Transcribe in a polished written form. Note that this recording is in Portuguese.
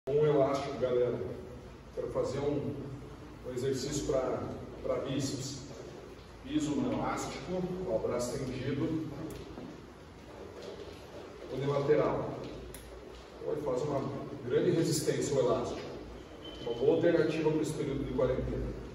Um elástico, galera. Quero fazer um exercício para bíceps. Piso no elástico, ó, o braço tendido. Unilateral. Pode fazer uma grande resistência ao elástico. Uma boa alternativa para esse período de quarentena.